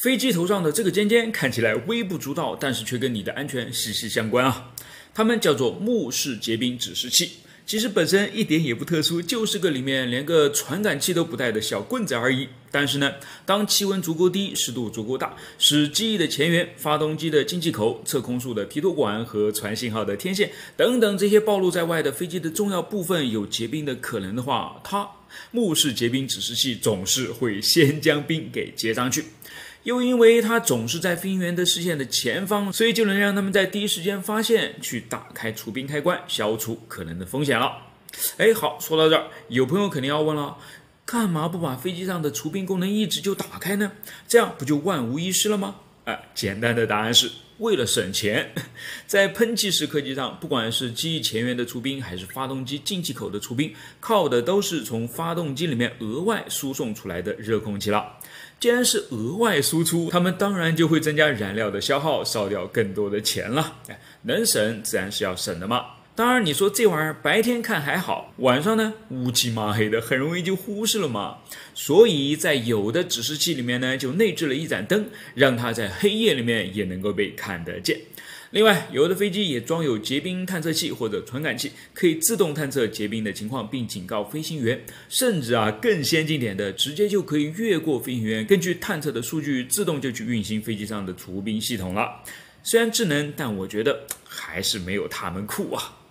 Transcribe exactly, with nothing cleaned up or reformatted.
飞机头上的这个尖尖看起来微不足道，但是却跟你的安全息息相关啊。它们叫做目视结冰指示器，其实本身一点也不特殊，就是个里面连个传感器都不带的小棍子而已。但是呢，当气温足够低，湿度足够大，使机翼的前缘、发动机的进气口、测空数的皮托管和传信号的天线等等这些暴露在外的飞机的重要部分有结冰的可能的话，它目视结冰指示器总是会先将冰给接上去。又因为它总是在飞行员的视线的前方，所以就能让他们在第一时间发现，去打开除冰开关，消除可能的风险了。哎，好，说到这儿，有朋友肯定要问了，干嘛不把飞机上的除冰功能一直就打开呢？这样不就万无一失了吗？哎，简单的答案是为了省钱。在喷气式客机上，不管是机翼前缘的除冰，还是发动机进气口的除冰，靠的都是从发动机里面额外输送出来的热空气了。既然是额外输出，他们当然就会增加燃料的消耗，烧掉更多的钱了。哎，能省自然是要省的嘛。当然，你说这玩意儿白天看还好，晚上呢乌漆麻黑的，很容易就忽视了嘛。所以在有的指示器里面呢，就内置了一盏灯，让它在黑夜里面也能够被看得见。另外，有的飞机也装有结冰探测器或者传感器，可以自动探测结冰的情况，并警告飞行员。甚至啊，更先进点的，直接就可以越过飞行员，根据探测的数据，自动就去运行飞机上的除冰系统了。虽然智能，但我觉得还是没有他们酷啊。